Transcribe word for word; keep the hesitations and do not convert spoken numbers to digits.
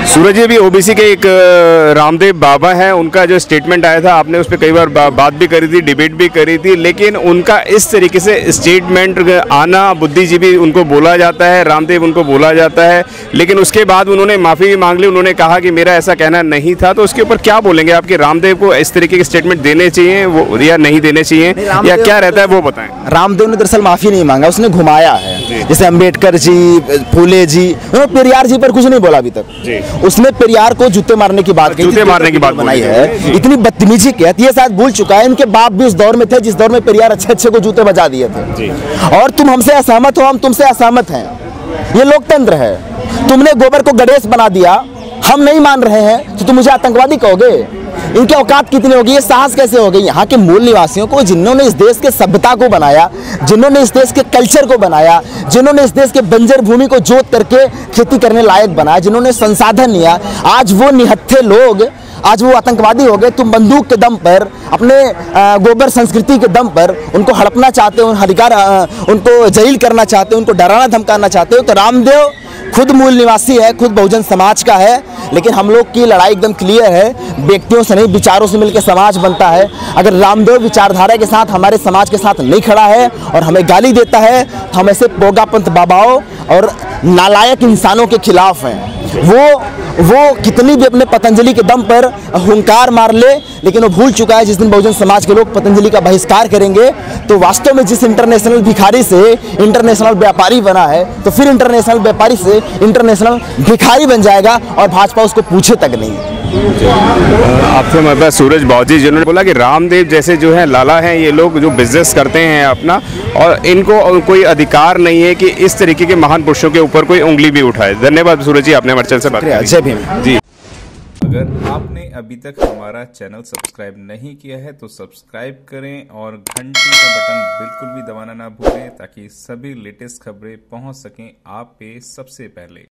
सूरज जी, अभी ओबीसी के एक रामदेव बाबा हैं, उनका जो स्टेटमेंट आया था, आपने उस पर कई बार बा, बात भी करी थी, डिबेट भी करी थी, लेकिन उनका इस तरीके से स्टेटमेंट आना, बुद्धिजीवी उनको बोला जाता है, रामदेव उनको बोला जाता है, लेकिन उसके बाद उन्होंने माफ़ी भी मांग ली, उन्होंने कहा कि मेरा ऐसा कहना नहीं था। तो उसके ऊपर क्या बोलेंगे आप कि रामदेव को इस तरीके के स्टेटमेंट देने चाहिए वो या नहीं देने चाहिए, या क्या रहता है वो बताएं। रामदेव ने दरअसल माफ़ी नहीं मांगा, उसने घुमाया है। जैसे अम्बेडकर जी, फूले जी, उन्होंने पेरियार जी पर कुछ नहीं बोला अभी तक। उसने पेरियार को जूते मारने की बात जूते मारने की बात बनाई है। इतनी बदतमीजी की है, ये शायद भूल चुका है। इनके बाप भी उस दौर में थे जिस दौर में पेरियार अच्छे अच्छे को जूते बजा दिए थे। और तुम हमसे असहमत हो, हम तुमसे असहमत हैं, ये लोकतंत्र है। तुमने गोबर को गणेश बना दिया, हम नहीं मान रहे हैं, तो तुम मुझे आतंकवादी कहोगे? इनकी औकात कितनी होगी, ये साहस कैसे हो गई? यहाँ के मूल निवासियों को, जिन्होंने इस देश के सभ्यता को बनाया, जिन्होंने इस देश के कल्चर को बनाया, जिन्होंने इस देश के बंजर भूमि को जोत करके खेती करने लायक बनाया, जिन्होंने संसाधन लिया, आज वो निहत्थे लोग, आज वो आतंकवादी हो गए। तुम बंदूक के दम पर, अपने गोबर संस्कृति के दम पर उनको हड़पना चाहते हो, अधिकार उनको जलील करना चाहते हो, उनको डराना धमकाना चाहते हो। तो रामदेव खुद मूल निवासी है, खुद बहुजन समाज का है, लेकिन हम लोग की लड़ाई एकदम क्लियर है। व्यक्तियों से नहीं, विचारों से मिलकर समाज बनता है। अगर रामदेव विचारधारा के साथ, हमारे समाज के साथ नहीं खड़ा है और हमें गाली देता है, तो हम ऐसे पोगापंथ बाबाओं और नालायक इंसानों के खिलाफ हैं। वो वो कितनी भी अपने पतंजलि के दम पर हुंकार मार ले, लेकिन वो भूल चुका है जिस दिन बहुजन समाज के लोग पतंजलि का बहिष्कार करेंगे, तो वास्तव में जिस इंटरनेशनल भिखारी से इंटरनेशनल व्यापारी बना है, तो फिर इंटरनेशनल व्यापारी से इंटरनेशनल भिखारी बन जाएगा और भाजपा उसको पूछे तक नहीं। आपसे हमारे पास सूरज बावजी, जिन्होंने बोला कि रामदेव जैसे जो है लाला हैं, ये लोग जो बिजनेस करते हैं अपना, और इनको कोई अधिकार नहीं है कि इस तरीके के महान पुरुषों के ऊपर कोई उंगली भी उठाए। धन्यवाद सूरज जी, आपने हमारे चैनल से बात की। जय भीम जी। अगर आपने अभी तक हमारा चैनल सब्सक्राइब नहीं किया है तो सब्सक्राइब करें और घंटी का बटन बिल्कुल भी दबाना ना भूलें, ताकि सभी लेटेस्ट खबरें पहुंच सकें आप पे सबसे पहले।